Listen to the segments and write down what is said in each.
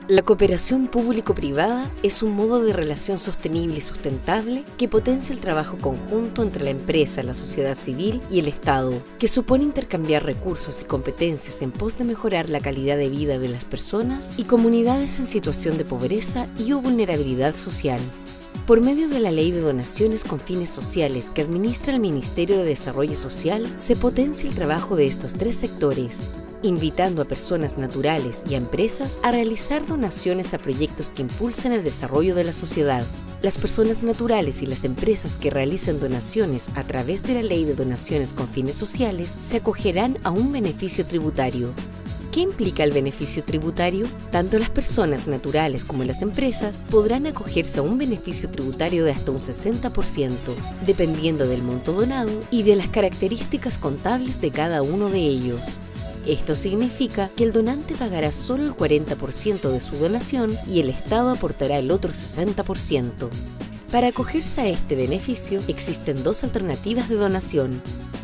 La cooperación público-privada es un modo de relación sostenible y sustentable que potencia el trabajo conjunto entre la empresa, la sociedad civil y el Estado, que supone intercambiar recursos y competencias en pos de mejorar la calidad de vida de las personas y comunidades en situación de pobreza y o vulnerabilidad social. Por medio de la Ley de Donaciones con Fines Sociales que administra el Ministerio de Desarrollo Social, se potencia el trabajo de estos tres sectores, invitando a personas naturales y a empresas a realizar donaciones a proyectos que impulsen el desarrollo de la sociedad. Las personas naturales y las empresas que realicen donaciones a través de la Ley de Donaciones con Fines Sociales se acogerán a un beneficio tributario. ¿Qué implica el beneficio tributario? Tanto las personas naturales como las empresas podrán acogerse a un beneficio tributario de hasta un 60%, dependiendo del monto donado y de las características contables de cada uno de ellos. Esto significa que el donante pagará solo el 40% de su donación y el Estado aportará el otro 60%. Para acogerse a este beneficio existen dos alternativas de donación.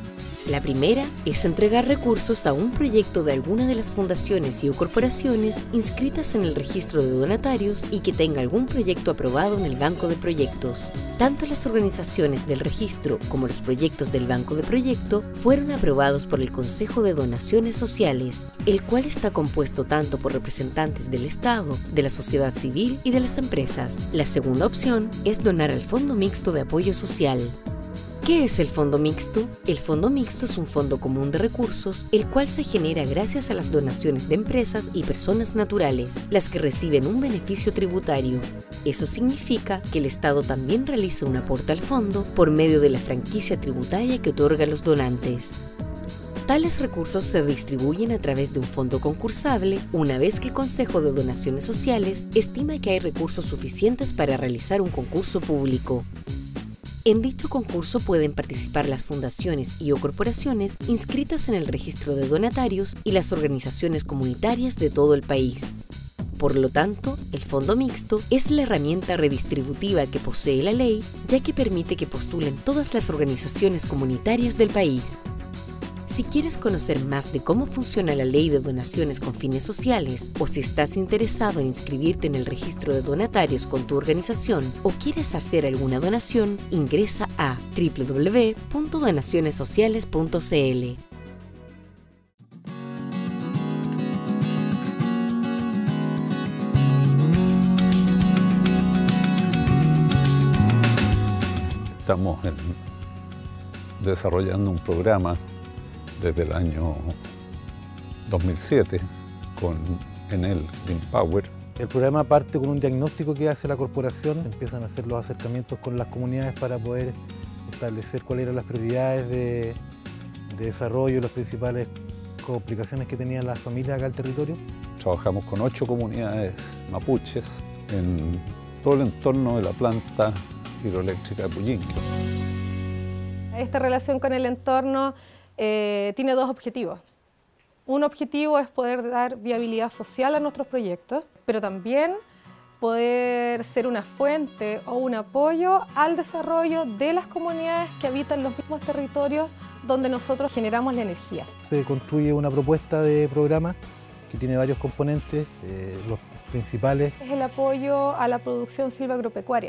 La primera es entregar recursos a un proyecto de alguna de las fundaciones y o corporaciones inscritas en el registro de donatarios y que tenga algún proyecto aprobado en el banco de proyectos. Tanto las organizaciones del registro como los proyectos del banco de proyecto fueron aprobados por el Consejo de Donaciones Sociales, el cual está compuesto tanto por representantes del Estado, de la sociedad civil y de las empresas. La segunda opción es donar al Fondo Mixto de Apoyo Social. ¿Qué es el Fondo Mixto? El Fondo Mixto es un fondo común de recursos, el cual se genera gracias a las donaciones de empresas y personas naturales, las que reciben un beneficio tributario. Eso significa que el Estado también realiza un aporte al fondo por medio de la franquicia tributaria que otorga a los donantes. Tales recursos se distribuyen a través de un fondo concursable una vez que el Consejo de Donaciones Sociales estima que hay recursos suficientes para realizar un concurso público. En dicho concurso pueden participar las fundaciones y o corporaciones inscritas en el registro de donatarios y las organizaciones comunitarias de todo el país. Por lo tanto, el Fondo Mixto es la herramienta redistributiva que posee la ley, ya que permite que postulen todas las organizaciones comunitarias del país. Si quieres conocer más de cómo funciona la Ley de Donaciones con Fines Sociales o si estás interesado en inscribirte en el registro de donatarios con tu organización o quieres hacer alguna donación, ingresa a www.donacionessociales.cl. Estamos desarrollando un programa desde el año 2007 con Enel Green Power. El programa parte con un diagnóstico que hace la corporación, empiezan a hacer los acercamientos con las comunidades para poder establecer cuáles eran las prioridades de desarrollo, las principales complicaciones que tenían las familias acá al territorio. Trabajamos con 8 comunidades mapuches en todo el entorno de la planta hidroeléctrica de Puyinque. Esta relación con el entorno tiene dos objetivos. Un objetivo es poder dar viabilidad social a nuestros proyectos, pero también poder ser una fuente o un apoyo al desarrollo de las comunidades que habitan los mismos territorios donde nosotros generamos la energía. Se construye una propuesta de programa que tiene varios componentes, los principales. Es el apoyo a la producción silvagropecuaria.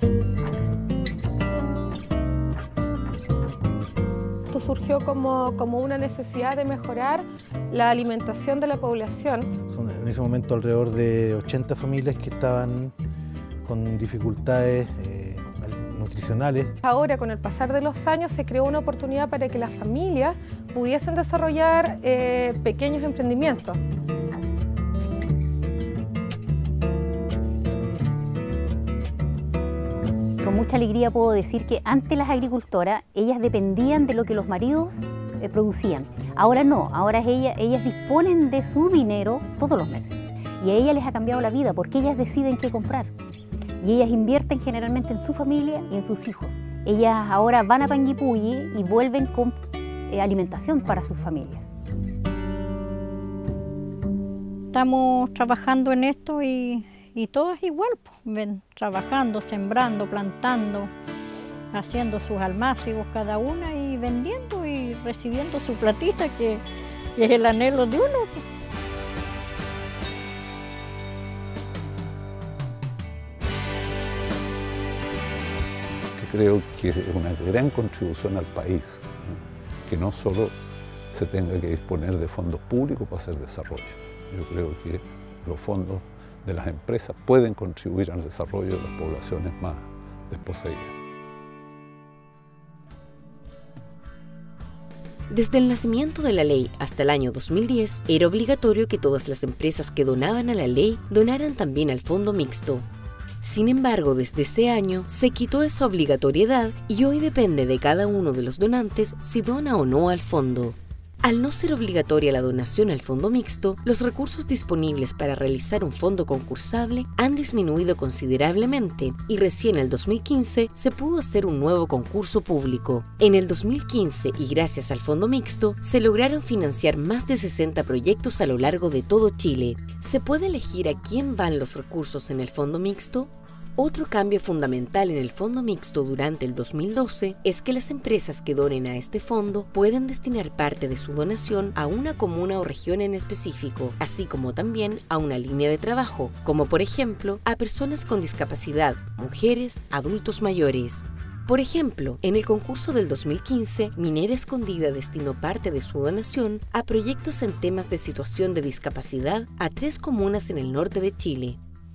Esto surgió como una necesidad de mejorar la alimentación de la población. Son en ese momento alrededor de 80 familias que estaban con dificultades nutricionales. Ahora, con el pasar de los años, se creó una oportunidad para que las familias pudiesen desarrollar pequeños emprendimientos. Con mucha alegría puedo decir que antes las agricultoras, ellas dependían de lo que los maridos producían. Ahora no, ahora ellas disponen de su dinero todos los meses. Y a ellas les ha cambiado la vida porque ellas deciden qué comprar. Y ellas invierten generalmente en su familia y en sus hijos. Ellas ahora van a Panguipulli y vuelven con alimentación para sus familias. Estamos trabajando en esto y todas igual, pues, trabajando, sembrando, plantando, haciendo sus almácigos cada una y vendiendo y recibiendo su platita, que es el anhelo de uno. creo que es una gran contribución al país, ¿no? Que no solo se tenga que disponer de fondos públicos para hacer desarrollo. Yo creo que los fondos de las empresas pueden contribuir al desarrollo de las poblaciones más desposeídas. Desde el nacimiento de la ley hasta el año 2010, era obligatorio que todas las empresas que donaban a la ley donaran también al fondo mixto. Sin embargo, desde ese año se quitó esa obligatoriedad y hoy depende de cada uno de los donantes si dona o no al fondo. Al no ser obligatoria la donación al fondo mixto, los recursos disponibles para realizar un fondo concursable han disminuido considerablemente y recién en el 2015 se pudo hacer un nuevo concurso público. En el 2015 y gracias al fondo mixto, se lograron financiar más de 60 proyectos a lo largo de todo Chile. ¿Se puede elegir a quién van los recursos en el fondo mixto? Otro cambio fundamental en el fondo mixto durante el 2012 es que las empresas que donen a este fondo pueden destinar parte de su donación a una comuna o región en específico, así como también a una línea de trabajo, como por ejemplo a personas con discapacidad, mujeres, adultos mayores. Por ejemplo, en el concurso del 2015, Minera Escondida destinó parte de su donación a proyectos en temas de situación de discapacidad a 3 comunas en el norte de Chile.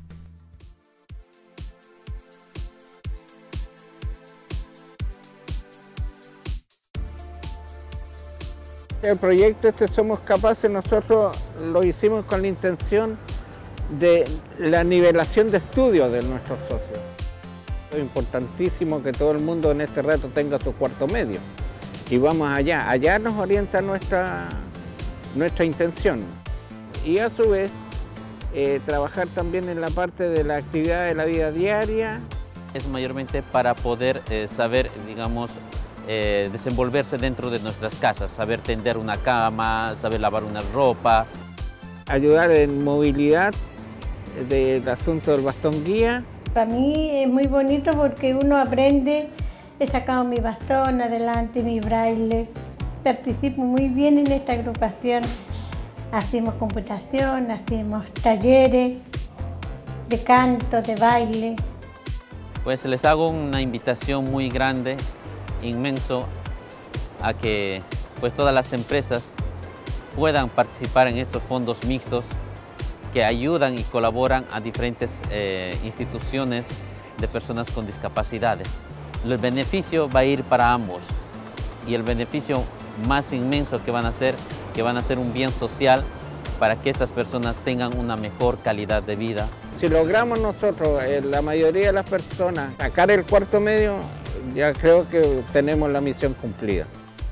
El proyecto Somos Capaces nosotros lo hicimos con la intención de la nivelación de estudios de nuestros socios. Es importantísimo que todo el mundo en este rato tenga su cuarto medio y vamos allá. Allá nos orienta nuestra intención y a su vez trabajar también en la parte de la actividad de la vida diaria. Es mayormente para poder saber, digamos, desenvolverse dentro de nuestras casas, saber tender una cama, saber lavar una ropa. Ayudar en movilidad del asunto del bastón guía. Para mí es muy bonito porque uno aprende, he sacado mi bastón adelante, mi braille, participo muy bien en esta agrupación. Hacemos computación, hacemos talleres de canto, de baile. Pues les hago una invitación muy grande, inmenso, a que pues todas las empresas puedan participar en estos fondos mixtos que ayudan y colaboran a diferentes instituciones de personas con discapacidades. El beneficio va a ir para ambos y el beneficio más inmenso que van a ser un bien social para que estas personas tengan una mejor calidad de vida. Si logramos nosotros, la mayoría de las personas, sacar el cuarto medio, ya creo que tenemos la misión cumplida.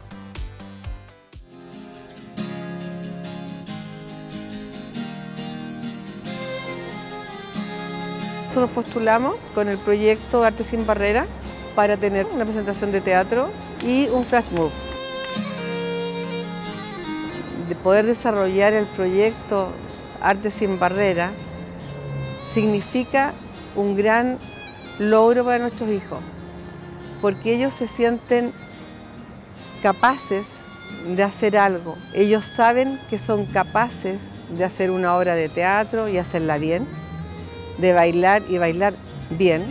Nosotros postulamos con el proyecto Arte Sin Barrera para tener una presentación de teatro y un flash mob. De poder desarrollar el proyecto Arte Sin Barrera significa un gran logro para nuestros hijos, porque ellos se sienten capaces de hacer algo. Ellos saben que son capaces de hacer una obra de teatro y hacerla bien, de bailar y bailar bien.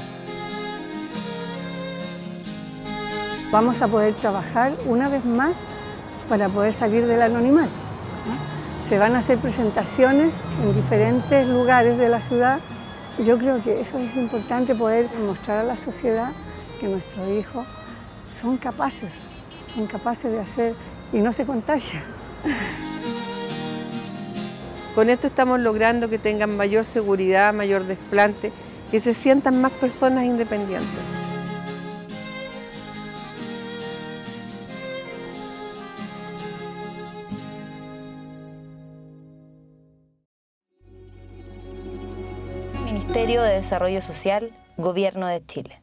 Vamos a poder trabajar una vez más para poder salir del anonimato, ¿no? Se van a hacer presentaciones en diferentes lugares de la ciudad. Yo creo que eso es importante, poder mostrar a la sociedad que nuestros hijos son capaces de hacer y no se contagian. Con esto estamos logrando que tengan mayor seguridad, mayor desplante, que se sientan más personas independientes. Ministerio de Desarrollo Social, Gobierno de Chile.